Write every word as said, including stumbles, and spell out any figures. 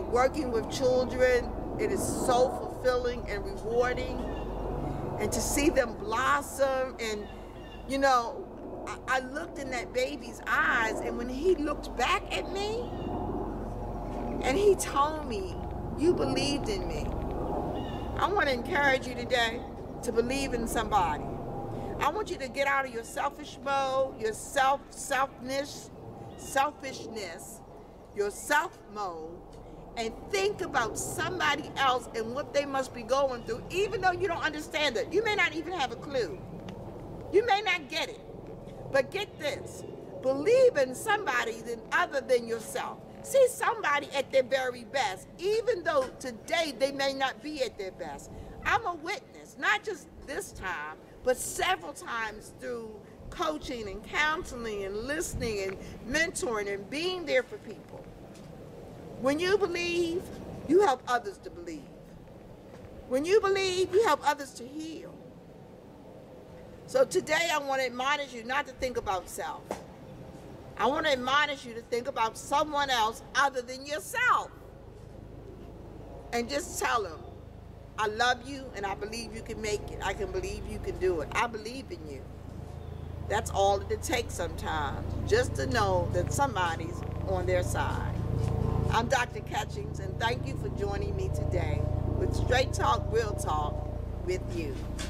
working with children, it is so fulfilling and rewarding. And to see them blossom, and you know, I, I looked in that baby's eyes, and when he looked back at me and he told me, you believed in me. I want to encourage you today to believe in somebody. I want you to get out of your selfish mode, your self, selfness, selfishness, your self mode, and think about somebody else and what they must be going through, even though you don't understand it. You may not even have a clue. You may not get it. But get this. Believe in somebody than other than yourself. See somebody at their very best, even though today they may not be at their best. I'm a witness, not just this time, but several times through coaching and counseling and listening and mentoring and being there for people. When you believe, you help others to believe. When you believe, you help others to heal. So today I want to admonish you not to think about self. I want to admonish you to think about someone else other than yourself. And just tell them, I love you and I believe you can make it. I can believe you can do it. I believe in you. That's all that it takes sometimes, just to know that somebody's on their side. I'm Doctor Catchings, and thank you for joining me today with Straight Talk, Real Talk with you.